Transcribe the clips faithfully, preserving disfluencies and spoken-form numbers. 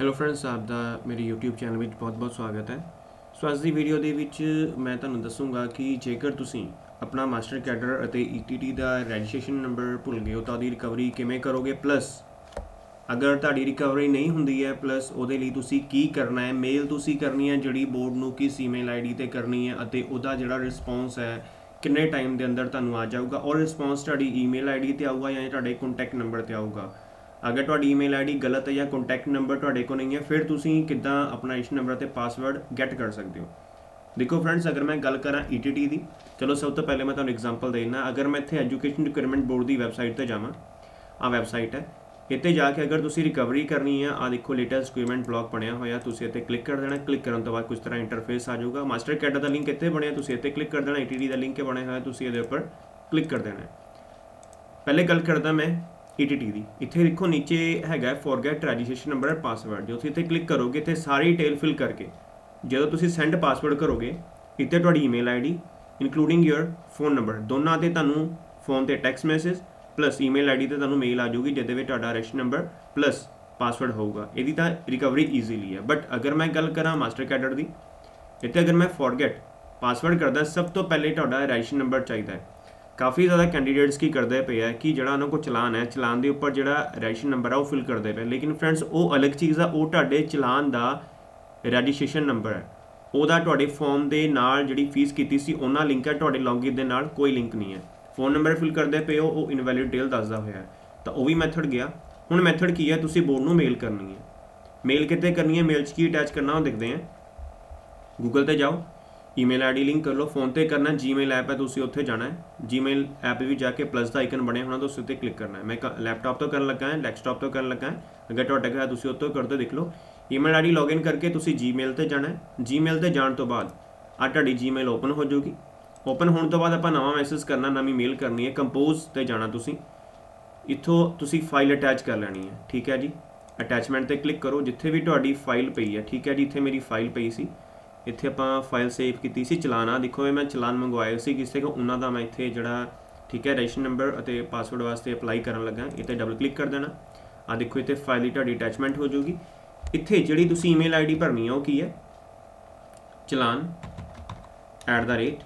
Hello friends, ਆਪ ਦਾ ਮੇਰੇ YouTube channel ਵਿੱਚ ਬਹੁਤ-ਬਹੁਤ ਸਵਾਗਤ ਹੈ। ਸੋ ਅੱਜ ਦੀ ਵੀਡੀਓ ਦੇ ਵਿੱਚ ਮੈਂ ਤੁਹਾਨੂੰ ਦੱਸੂਗਾ ਕਿ ਜੇਕਰ ਤੁਸੀਂ ਆਪਣਾ ਮਾਸਟਰ ਕੈਡਰ ਅਤੇ E T T ਦਾ ਰਜਿਸਟ੍ਰੇਸ਼ਨ ਨੰਬਰ ਭੁੱਲ ਗਏ ਹੋ ਤਾਂ ਉਹਦੀ ਰਿਕਵਰੀ ਕਿਵੇਂ ਕਰੋਗੇ, ਪਲੱਸ ਅਗਰ ਤੁਹਾਡੀ ਰਿਕਵਰੀ ਨਹੀਂ ਹੁੰਦੀ ਹੈ ਪਲੱਸ ਉਹਦੇ ਲਈ ਤੁਸੀਂ ਕੀ ਕਰਨਾ ਹੈ। ਮੇਲ ਤੁਸੀਂ ਕਰਨੀ ਹੈ ਜਿਹੜੀ ਬੋਰਡ ਨੂੰ ਕਿਸ ਈਮੇਲ ਆਈਡੀ ਤੇ ਕਰਨੀ ਹੈ ਅਤੇ ਉਹਦਾ ਜਿਹੜਾ ਰਿਸਪੌਂਸ ਹੈ ਕਿੰਨੇ ਟਾਈਮ ਦੇ ਅੰਦਰ ਤੁਹਾਨੂੰ ਆ ਜਾਊਗਾ, ਔਰ ਰਿਸਪੌਂਸ ਤੁਹਾਡੀ ਈਮੇਲ ਆਈਡੀ ਤੇ ਆਊਗਾ ਜਾਂ ਤੁਹਾਡੇ ਕੰਟੈਕਟ ਨੰਬਰ ਤੇ ਆਊਗਾ। अगर तुहाडी ईमेल आईडी गलत है या कॉन्टैक्ट नंबर तुहाडे को नहीं है फिर तुसीं किद्दां अपना रजिस्टर नंबर ते पासवर्ड गैट कर सकते हो। देखो फ्रेंड्स, अगर मैं गल करा E T T दी, चलो सब तो पहले मैं तुहानूं एग्जांपल देना। अगर मैं इत्थे एजुकेशन रिक्वायरमेंट बोर्ड की वैबसाइट ते जावां, आ वैबसाइट है, इत्थे जाके अगर तुसीं रिकवरी करनी है, आ देखो लेटेस्ट रिक्वायरमेंट ब्लॉक बनिया होया, तुसीं इत्थे क्लिक कर देना। क्लिक करन तो बाद कुछ तरह इंटरफेस आ जाऊगा। मास्टर कैडर दा लिंक इत्थे बनिया, तुसीं इत्थे क्लिक कर देना। E T T दा लिंक बनिया होया, तुसीं इहदे उपर क्लिक कर देना। पहले गल करदा मैं E T T दी। इत्थे देखो नीचे हैगा forget registration number and password. जो इत्थे क्लिक करोगे इत्थे सारी डिटेल फिल करके जो तुसीं सेंड पासवर्ड करोगे इत्थे तुहाडी email ID including your phone number दोनों ते तुहानूं फोन ते text message plus email ID ते तुहानूं मेल आ जाऊगी जिहदे विच तुहाडा रजिस्ट्रेशन नंबर प्लस पासवर्ड होगा। इहदी तां रिकवरी ईजीली है। बट अगर मैं गल करां मास्टर कैडर दी, इत्थे अगर मैं फॉरगेट पासवर्ड करदा सब तो पहले तुहाडा रजिस्ट्रेशन नंबर चाहिदा है। काफ़ी ज़्यादा कैंडीडेट्स की करते पे है कि जो उन्होंने को चलान है चलान के उपर जो रजिस्ट्रेशन नंबर है वो फिल करते पे, लेकिन फ्रेंड्स वो अलग चीज़ है। वो तुहाडे चलान का रजिस्ट्रेशन नंबर है, वह तुहाडे फॉर्म के नाल जिहड़ी फीस की सी उन्ना लिंक है, तुहाडे लॉगिन के नाल कोई लिंक नहीं है। फोन नंबर फिल करते पे हो वो इनवैलिड डिटेल दसदा होया तो वह भी मैथड गया। हुण मैथड की है, तुसीं बोर्ड नूं मेल करनी है। मेल कित्थे करनी है, मेल च की अटैच करना वो देखते हैं। गूगल ते जाओ, ईमेल आईडी लिंक कर लो, फोन पे करना। जी मेल ऐप है, तुसीं उत्थे जाना है। जी मेल ऐप भी जाके प्लस का आइकन बने होना तो उस उत्ते क्लिक करना है। मैं लैपटॉप तो करन लगा है, डेस्कटॉप तो करन लगा है। अगर तुहाडा है तुसीं उत्तों कर दो। देख लो ईमेल आईडी लॉगिन करके तुसीं जी मेल ते जाना है। जी मेल ते जाण तो बाद आ तुहाडी जी मेल ओपन हो जाऊगी। ओपन होने तो बाद आपां नवां मैसेज करना, नवीं मेल करनी है। कंपोज ते जाना तुसीं, इत्थों तुसीं फाइल अटैच कर लैनी है। ठीक है जी, अटैचमेंट ते क्लिक करो जिथे भी तुहाडी फाइल पई है। ठीक है जी, इत्थे मेरी फाइल पई सी, इत्थे आपां फाइल सेव की सी चलान। आ देखो मैं चलान मंगवाए सी किसी को, उन्हों का मैं इत्थे जड़ा ठीक है रजिस्ट्रेशन नंबर और पासवर्ड वास्ते अपलाई करन लगा। इत्थे डबल क्लिक कर देना। आ देखो इत्थे फाइल की तुहाडी अटैचमेंट हो जाऊगी। इत्थे जिहड़ी तुसीं ईमेल आईडी भरनी है वो की है, challan at the rate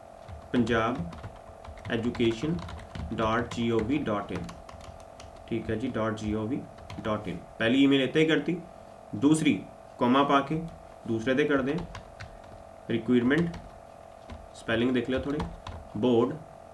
Punjab education dot G O V dot in. ठीक है जी, dot G O V dot in. पहली ईमेल इत्थे करती, दूसरी कॉमा पा के दूसरे दे कर दें। रिक्वायरमेंट स्पेलिंग देख लो थोड़े, board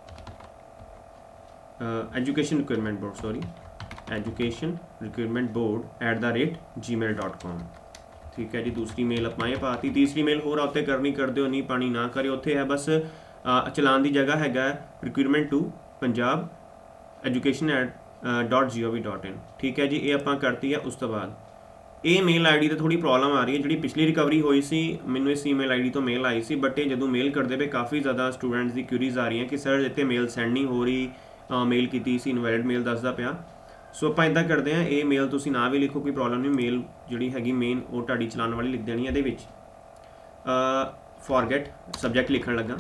education requirement board sorry education requirement board at the rate Gmail dot com. ठीक है जी, दूसरी मेल अपने पाती। तीसरी मेल होर उत्ते करनी कर दो, नहीं पानी ना करे। उत्थे है बस uh, चलान की जगह हैगा requirement to Punjab education at dot G O V dot in. ठीक है जी, ये आपां करती है। उस तो बाद ये मेल आई डी तो थोड़ी प्रॉब्लम आ रही है। जी पिछली रिकवरी हुई सी मैनू इस ईमेल आई डी तो मेल आई सी, बट ये जो मेल करते पे काफ़ी ज़्यादा स्टूडेंट्स की क्यूरीज आ रही हैं कि सर इतने मेल सेंड नहीं हो रही, आ, मेल की सी इनवैलिड मेल दसदा पिया। सो आप इदा करते हैं, ये मेल तुसीं ना भी लिखो कोई प्रॉब्लम नहीं। मेल जी हैगी मेन वो तुहाडी चलान वाली लिख देनी है। ये फॉरगेट सबजैक्ट लिखण लगा,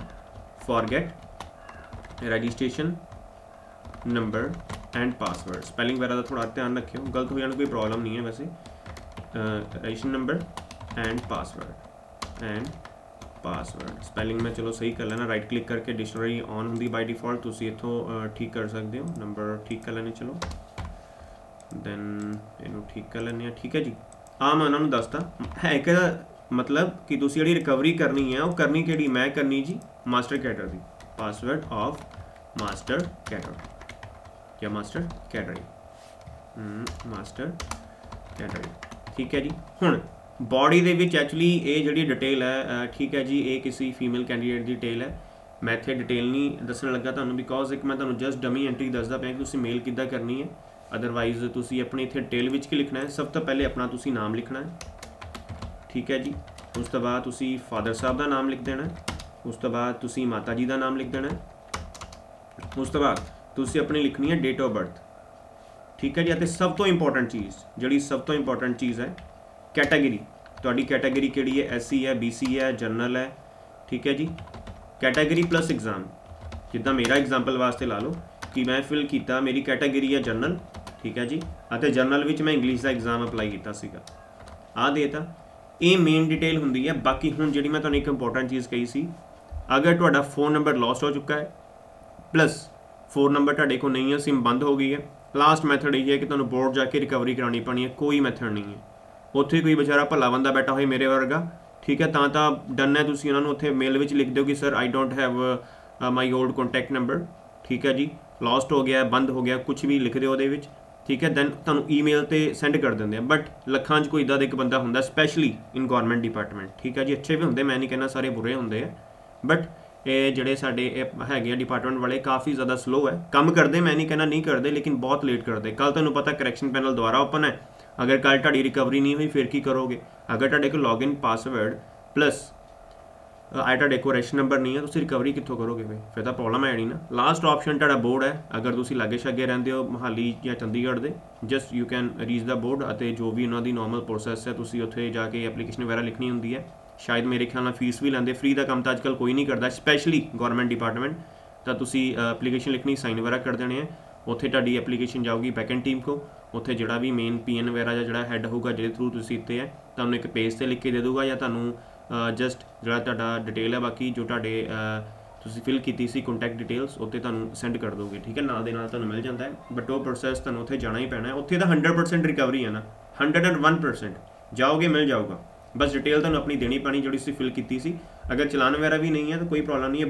forget registration number and password. Spelling वगैरह का थोड़ा ध्यान रखियो, गलत हो जाने कोई प्रॉब्लम नहीं है वैसे। Registration number and password and password spelling में चलो सही कर लेना। राइट क्लिक करके डिक्शनरी ऑन होंगी बाय डिफॉल्ट, तुसीं इत्थों ठीक कर सकते हो। नंबर ठीक कर लेने, चलो दैन इनू ठीक कर लेने। ठीक है जी, आ मैं उन्होंने दसता है कि मतलब कि तुसीं जिहड़ी रिकवरी करनी है वो करनी किहड़ी, मैं करनी जी मास्टर कैडर दी। पासवर्ड ऑफ मास्टर कैडर या मास्टर कैडर मास्टर कैडर। ठीक है जी, हुण बॉडी दे विच एक्चुअली ये जिहड़ी डिटेल है, ठीक है जी, ये किसी फीमेल कैंडीडेट की डिटेल है। मैं इत्थे डिटेल नहीं दसण लगा तुहानूं, बिकॉज एक मैं तुहानूं जस्ट डमी एंट्री दसदा पिया कि तुसीं मेल किद्दां करनी है। अदरवाइज तुसीं अपने इत्थे डिटेल विच की लिखना है। सब तो पहले अपना तुसीं नाम लिखना है। ठीक है जी, उस तो बाद तुसीं फादर साहब का नाम लिख देना है। उस तो बाद तुसीं माता जी का नाम लिख देना है। उस तो बाद तुसीं अपनी लिखनी है डेट ऑफ बर्थ। ठीक है जी, तो सब तो इंपॉर्टेंट चीज़ जी सब तो इंपॉर्टेंट चीज़ है कैटागरी। तुहाडी कैटागरी किहड़ी है, एस सी है, बी सी है, जनरल है। ठीक है जी, कैटागरी प्लस एग्जाम। जिद्दां मेरा एग्जाम्पल वास्ते ला लो कि मैं फिल किया, मेरी कैटागरी है जनरल। ठीक है जी, और जनरल विच मैं इंग्लिश का एग्जाम अपलाई किया सीगा। आ देता, ये मेन डिटेल हुंदी है। बाकी हुण जिहड़ी मैं तुहानूं एक इंपॉर्टेंट चीज़ कही सी, अगर तुहाडा फोन नंबर लॉस्ट हो चुका है प्लस फोन नंबर तुहाडे कोल नहीं है, सिम बंद हो गई है, लास्ट मैथड यही है कि तुहानूं बोर्ड जाके रिकवरी करानी पैनी है। कोई मैथड नहीं है, उत्थे कोई बेचारा भला बंदा बैठा होए मेरे वर्गा, ठीक है, तां तां डन है, तुसीं उन्हां नूं उत्थे मेल विच लिख दो कि sir I don't have my old contact number, ठीक है जी, लॉस्ट हो गया, बंद हो गया, कुछ भी लिख दो ਉਹਦੇ ਵਿੱਚ, ठीक है, दैन तुहानूं ईमेल ते सेंड कर देंगे। बट लखां 'ਚ कोई इदा दा एक बंदा हुंदा स्पैशली इन गौरमेंट डिपार्टमेंट, ठीक है जी, अच्छे भी होंगे, मैं नहीं कहना सारे बुरे होंगे है, बट ये ਜਿਹੜੇ ਸਾਡੇ ਹੈਗੇ डिपार्टमेंट वाले काफ़ी ज़्यादा स्लो है, काम करते, मैं नहीं कहना नहीं करते, लेकिन बहुत लेट करते। कल तुहानूं पता करैक्शन पैनल दोबारा ओपन है, अगर कल तुहाडी रिकवरी नहीं हुई फिर की करोगे? अगर तुहाडे कोल लॉगिन पासवर्ड प्लस आई तुहाडे कोल रजिस्टर नंबर नहीं है, तुसीं रिकवरी कित्थों करोगे? फिर फिर तो प्रॉब्लम है नहीं ना। लास्ट ऑप्शन तुहाडा बोर्ड है, अगर तुसीं लागे छागे रहिंदे हो मोहाली या चंडीगढ़ दे, just you can reach the board ਅਤੇ जो भी उन्हों की नॉर्मल प्रोसैस है तुसीं उत्थे जाके एप्लीकेशन वगैरह लिखनी होंदी है। शायद मेरे ख्याल नाल फीस भी लैंदे, फ्री का काम तो अजकल कोई नहीं करता, स्पैशली गौरमेंट डिपार्टमेंट। तो तुसीं एप्लीकेशन लिखनी, साइन वगैरह कर देने हैं, उत्थे तुहाडी एप्लीकेशन जाऊगी बैकेंड टीम को, उत्थे जिहड़ा भी मेन पी एन वगैरह जिहड़ा हैड होगा जिहदे थ्रू तुसीं इत्ते है, तुहानूं एक पेज ते लिख के दे दूगा, या तुहानूं जस्ट जिहड़ा तुहाडा डिटेल है बाकी जो तुहाडे तुसीं फिल कीती सी कॉन्टैक्ट डिटेल्स उत्ते तुहानूं सेंड कर दोगे, ठीक है, नाल दे नाल तुहानूं मिल जाता है। बट वो प्रोसैस तुहानूं उत्थे जाना ही पैना है, उत्थे तो हंड्रड परसेंट रिकवरी है ना, हंड्रड एंड वन परसेंट जाओगे मिल जाऊगा, बस डिटेल तुहानूं अपनी देनी पैनी जिहड़ी तुसीं फिल कीती सी। अगर चलान वगैरह भी नहीं है तो कोई प्रॉब्लम नहीं है,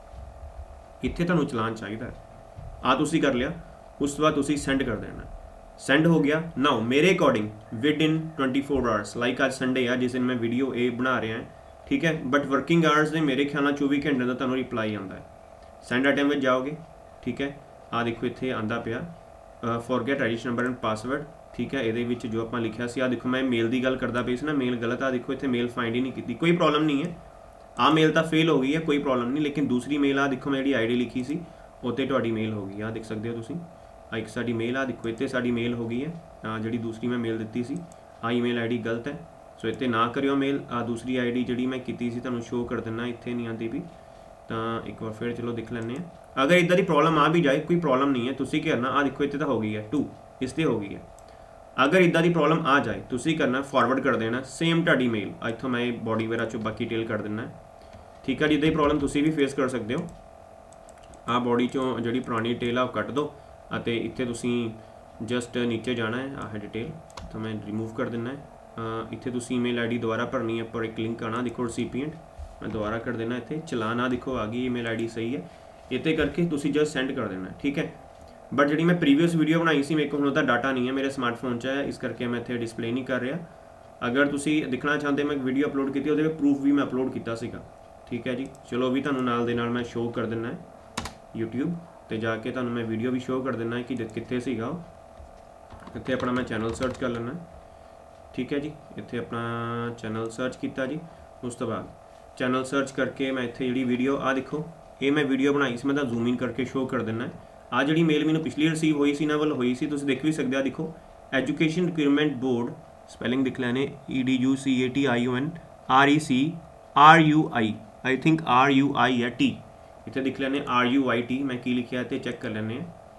बट इत्थे तुहानूं चलान चाहिदा है, आ तुसीं कर लिया, उस तो बाद तुसीं सेंड कर देना, सेंड हो गया। नाउ मेरे according within twenty four hours, like आज संडे है जिस दिन मैं वीडियो ए बना रहा है, ठीक है, बट वर्किंग आवर्स ने मेरे ख्याल नाल चौबी घंटे का तुहानूं रिप्लाई आता है। सेंड आइटम में जाओगे, ठीक है, आ देखो इत्थे आंदा पिया forget register number and password, ठीक है, ये जो आप लिखा सी, आ देखो मैं मेल की गल करता पे सी ना, मेल गलत, आ देखो इत्थे मेल फाइंड ही नहीं की, कोई प्रॉब्लम नहीं है, आ मेल तो फेल हो गई है, कोई प्रॉब्लम नहीं, लेकिन दूसरी मेल आ देखो मैं जी आई डी लिखी सी उत्ते तुहाडी मेल हो गई, आ देख सकते हो तुसीं, आ एक साडी मेल आ देखो इत्ते साडी मेल हो गई है, आ जिहड़ी दूसरी मैं मेल दित्ती सी, आ ईमेल आई डी गलत है, सो इत्ते ना करियो मेल। आ दूसरी आई डी जिहड़ी मैं कीती सी तुहानूं शो कर दिना, इत्थे नहीं आती भी, तो एक बार फिर चलो देख लैंदे आ। अगर इदां दी प्रॉब्लम आ भी जाए कोई प्रॉब्लम नहीं है, तुसीं करना, आ देखो इत्थे तो हो गई है टू, इस ते हो गई है। अगर इदां दी प्रॉब्लम आ जाए तुसीं करना फॉरवर्ड कर देना सेम तुहाडी मेल, इत्थों मैं बॉडी वगैरह चो बाकी डिटेल कर दिना, ठीक है, जिद्दां दी प्रॉब्लम तुसीं भी फेस कर सकते हो। आ बॉडी चों जिहड़ी पुरानी डिटेल आ कट दो, ਅਤੇ ਇੱਥੇ ਤੁਸੀਂ जस्ट नीचे जाना है, आह डिटेल तो मैं रिमूव कर देना है। इत्थे तुसी ईमेल आई डी दोबारा भरनी है, पर एक लिंक आना देखो रिसीपिएंट, मैं दोबारा कर देना, इत्थे चलाना देखो आ गई ईमेल आई डी सही है, इत्ते करके तुसी जस्ट सेंड कर देना, ठीक है। बट जी मैं प्रीवियस वीडियो बनाई सी, मेरे को हुण डाटा नहीं है मेरे स्मार्टफोन च है, इस करके मैं इत्थे डिस्पले नहीं कर रहा। अगर तुसी देखना चाहते मैं वीडियो अपलोड की, वो प्रूफ भी मैं अपलोड किया सीगा, ठीक है जी। चलो भी तुहानूं नाल दे नाल मैं शो कर देना है यूट्यूब ते जाके, तुहानूं मैं वीडियो भी शो कर देना है कि कित्थे सीगा, इत्थे अपना मैं चैनल सर्च कर लेना, ठीक है जी। इत्थे अपना चैनल सर्च किया जी, उस तो बाद चैनल सर्च करके मैं इत्थे जिहड़ी वीडियो आ देखो, ये मैं वीडियो बनाई सी, मैं तो जूम इन करके शो कर देना है। आ जिहड़ी मेल मैनूं पिछली रिसीव हुई सी ना वाल हुई सी, तुसीं देख भी सकदे आ देखो, एजुकेशन रिक्रूटमेंट बोर्ड, स्पैलिंग दिख लैने E D U C A T I O N R E C R U I, I think R U I है टी, इतने दिख लैने आर यू आई टी, मैं की लिखा है चेक कर लैने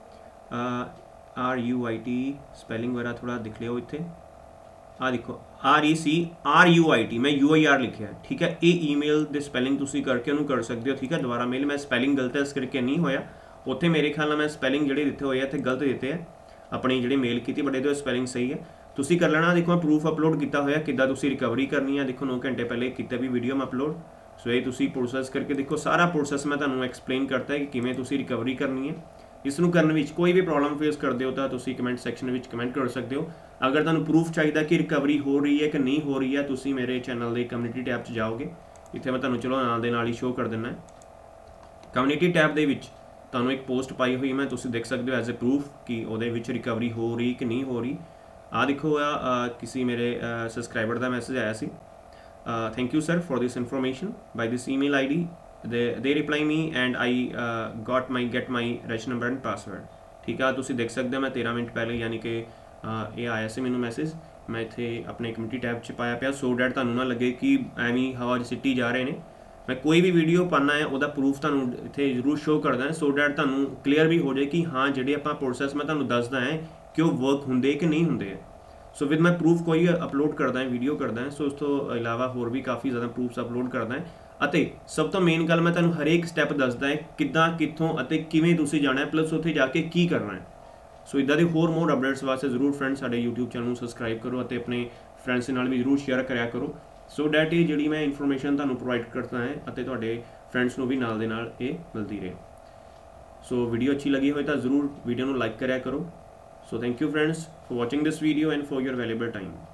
R U I T, spelling वगैरह थोड़ा दिख लियो इतने, आ देखो R E C R U I T, मैं यू आई आर लिखा है, ठीक है। ये ईमेल दे स्पैलिंग तुसी करके उन्होंने कर सकते हो, ठीक है। दोबारा मेल मैं स्पैलिंग गलत है इस करके नहीं होया, उत्थे मेरे ख्याल में मैं स्पैलिंग जिहड़े दिते हुए इत्थे गलत दिते हैं, अपनी जिहड़ी मेल की, बट इहदे स्पैलिंग सही है, तुसी कर लेना। देखो मैं प्रूफ अपलोड किया होया किद्दां तुसी रिकवरी करनी है, देखो नौ घंटे पहले किया भी वीडियो मैं अपलोड, सो ये तुसी प्रोसैस करके देखो, सारा प्रोसैस मैं तुहानूं एक्सप्लेन करता है कि किवें तुसी रिकवरी करनी है। इसनूं करने विच कोई भी प्रॉब्लम फेस करते हो तो तुसी कमेंट सैक्शन में कमेंट कर सकते हो। अगर तुहानूं प्रूफ चाहिए कि रिकवरी हो रही है कि नहीं हो रही है, तुसी मेरे चैनल के कम्यूनिटी टैब च जाओगे, इत्थे मैं तुहानूं चलो नाल दे नाल ही शो कर देना है। कम्यूनिटी टैब दे विच तुहानूं एक पोस्ट पाई हुई मैं, तुसी देख सकते हो एज ए प्रूफ कि उहदे विच रिकवरी हो रही कि नहीं हो रही। आ देखो आ किसी मेरे सबसक्राइबर का मैसेज आया सी, thank you sir for this information by this email I D, they they reply me and I got my get my register number and password, ठीक है। तुसी देख सकते हो मैं तेरह मिनट पहले यानी कि ये आया से मैनू मैसेज, मैं इत्थे अपने कम्यूनिटी टैब च पाया पिया, सो डैट तुहानूं ना लगे कि एवें हवा सिटी जा रहे हैं। मैं कोई भी वीडियो पाना है वह प्रूफ तुहानूं इत्थे जरूर शो करदा है, सो डैट तुहानूं क्लीयर भी हो जाए कि हाँ जिहड़े आपां प्रोसैस मैं तुहानूं दसदा है कि वो वर्क हुंदे कि नहीं हुंदे। ਸੋ ਵਿਦ ਮੈਂ ਪ੍ਰੂਫ ਕੋਈ ਅਪਲੋਡ ਕਰਦਾ ਹੈ, ਵੀਡੀਓ ਕਰਦਾ ਹੈ। ਸੋ ਉਸ ਤੋਂ ਇਲਾਵਾ ਹੋਰ ਵੀ ਕਾਫੀ ਜ਼ਿਆਦਾ ਪ੍ਰੂਫਸ ਅਪਲੋਡ ਕਰਦਾ ਹੈ ਅਤੇ ਸਭ ਤੋਂ ਮੇਨ ਗੱਲ, ਮੈਂ ਤੁਹਾਨੂੰ ਹਰੇਕ ਸਟੈਪ ਦੱਸਦਾ ਹੈ ਕਿੱਦਾਂ, ਕਿੱਥੋਂ ਅਤੇ ਕਿਵੇਂ ਤੁਸੀਂ ਜਾਣਾ ਹੈ, ਪਲੱਸ ਉੱਥੇ ਜਾ ਕੇ ਕੀ ਕਰਨਾ ਹੈ। ਸੋ ਇੱਦਾਂ ਦੇ ਹੋਰ ਮੋਰ ਅਪਡੇਟਸ ਵਾਸਤੇ ਜ਼ਰੂਰ ਫਰੈਂਡਸ ਸਾਡੇ ਯੂਟਿਊਬ ਚੈਨਲ ਨੂੰ ਸਬਸਕ੍ਰਾਈਬ ਕਰੋ ਅਤੇ ਆਪਣੇ ਫਰੈਂਡਸ ਦੇ ਨਾਲ ਵੀ ਜ਼ਰੂਰ ਸ਼ੇਅਰ ਕਰਿਆ ਕਰੋ, ਸੋ ਡੈਟ ਇਹ ਜਿਹੜੀ ਮੈਂ ਇਨਫੋਰਮੇਸ਼ਨ ਤੁਹਾਨੂੰ ਪ੍ਰੋਵਾਈਡ ਕਰਦਾ ਹੈ ਅਤੇ ਤੁਹਾਡੇ ਫਰੈਂਡਸ ਨੂੰ ਵੀ ਨਾਲ ਦੇ ਨਾਲ ਇਹ ਮਿਲਦੀ ਰਹੇ। ਸੋ ਵੀਡੀਓ ਅੱਛੀ ਲੱਗੀ ਹੋਏ ਤਾਂ ਜ਼ਰੂਰ ਵੀਡੀਓ ਨੂੰ ਲਾਈਕ ਕਰਿਆ ਕਰੋ। So thank you friends for watching this video and for your valuable time.